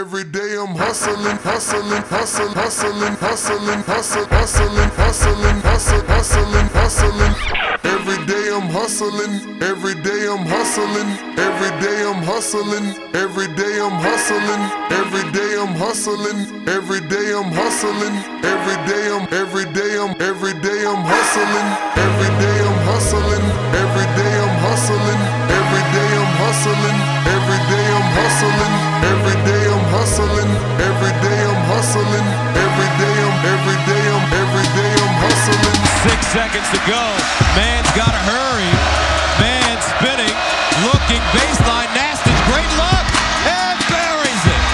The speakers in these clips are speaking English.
Every day I'm hustling, hustling, hustling, hustling, hustling, hustling, hustling, hustling, hustling, hustling, hustling. Every day I'm hustling, every day I'm hustling, every day I'm hustling, every day I'm hustling, every day I'm hustling, every day I'm hustling, every day I'm every day I'm hustling, every day I'm hustling, every day I'm hustling, every day I'm hustling, every day I'm hustling, every day I'm hustling, every day I'm hustling, every day I'm hustling. 6 seconds to go. Man's gotta hurry. Man spinning, looking baseline. Nastich, great luck, and buries it.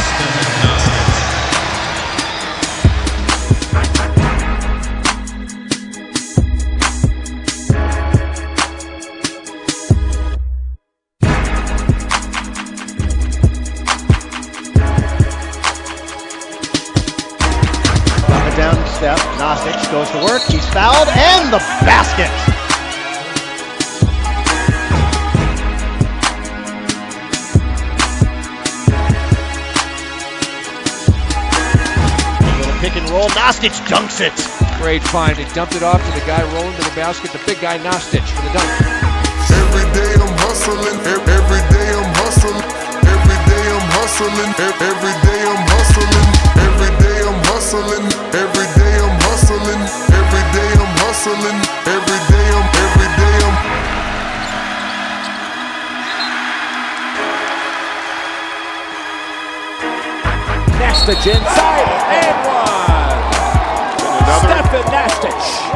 Down step, Nastich goes to work, he's fouled, and the basket! A little pick and roll, Nastich dunks it! Great find, he dumped it off to the guy rolling to the basket, the big guy Nastich for the dunk. Every day I'm hustling, every day I'm hustling, every day I'm hustling, every day I'm hustling, every day I'm hustling, every day I'm hustling, every day I'm hustling, every day I'm Nastich inside and one. Stephen Nastich.